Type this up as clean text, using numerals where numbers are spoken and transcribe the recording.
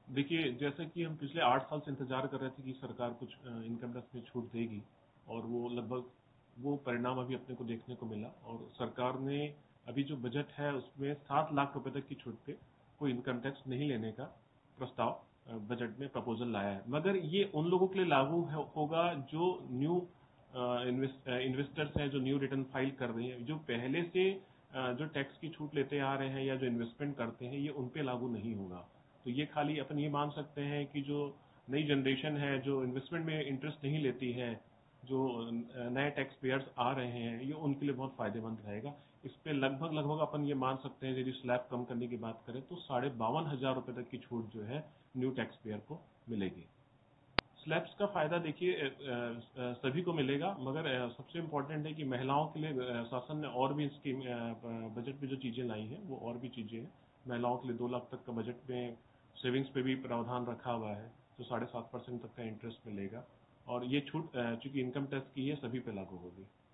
देखिए, जैसा कि हम पिछले 8 साल से इंतज़ार कर रहे थे कि सरकार कुछ इनकम टैक्स में छूट देगी, और वो लगभग वो परिणाम अभी अपने को देखने को मिला। और सरकार ने अभी जो बजट है उसमें 7 लाख रुपए तक की छूट पे कोई इनकम टैक्स नहीं लेने का प्रस्ताव बजट में प्रपोजल लाया है। मगर ये उन लोगों के लिए लागू होगा जो न्यू इन्वेस्टर्स हैं, जो न्यू रिटर्न फाइल कर रहे हैं। जो पहले से जो टैक्स की छूट लेते आ रहे हैं या जो इन्वेस्टमेंट करते हैं, ये उन पे लागू नहीं होगा। तो ये खाली अपन ये मान सकते हैं कि जो नई जनरेशन है, जो इन्वेस्टमेंट में इंटरेस्ट नहीं लेती है, जो नए टैक्स पेयर्स आ रहे हैं, ये उनके लिए बहुत फायदेमंद रहेगा। इस पे लगभग लगभग अपन ये मान सकते हैं, यदि स्लैब कम करने की बात करें तो 52,500 रुपए तक की छूट जो है न्यू टैक्स पेयर को मिलेगी। स्लैब्स का फायदा देखिए सभी को मिलेगा, मगर सबसे इम्पोर्टेंट है कि महिलाओं के लिए शासन ने और भी स्कीम बजट में जो चीजें लाई हैं वो और भी चीजें हैं। महिलाओं के लिए 2 लाख तक का बजट में सेविंग्स पे भी प्रावधान रखा हुआ है, जो 7.5% तक का इंटरेस्ट मिलेगा। और ये छूट चूंकि इनकम टैक्स की है, सभी पे लागू होगी।